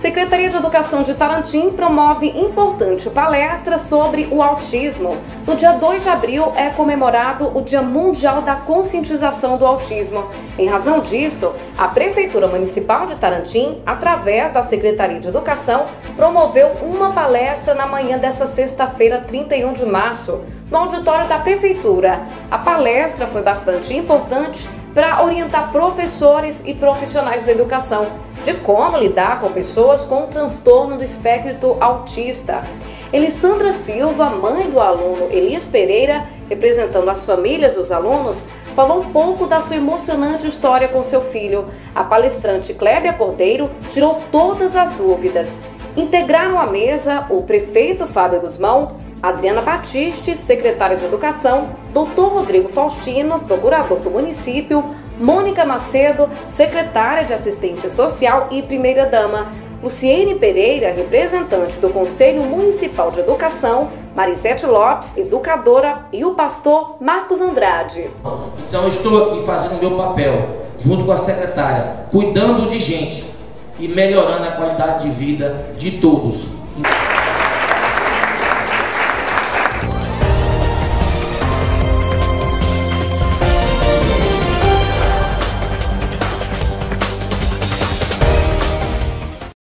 Secretaria de Educação de Tarantim promove importante palestra sobre o autismo. No dia 2 de abril é comemorado o Dia Mundial da Conscientização do Autismo. Em razão disso, a Prefeitura Municipal de Tarantim, através da Secretaria de Educação, promoveu uma palestra na manhã desta sexta-feira, 31 de março, no auditório da Prefeitura. A palestra foi bastante importante para orientar professores e profissionais da educação de como lidar com pessoas com transtorno do espectro autista. Elisandra Silva, mãe do aluno Elias Pereira, representando as famílias dos alunos, falou um pouco da sua emocionante história com seu filho. A palestrante Clébia Cordeiro tirou todas as dúvidas. Integraram a mesa o prefeito Fábio Guzmão, Adriana Batiste, secretária de Educação, Dr. Rodrigo Faustino, procurador do município, Mônica Macedo, secretária de Assistência Social e primeira-dama, Luciene Pereira, representante do Conselho Municipal de Educação, Marisete Lopes, educadora, e o pastor Marcos Andrade. Então eu estou aqui fazendo meu papel, junto com a secretária, cuidando de gente e melhorando a qualidade de vida de todos.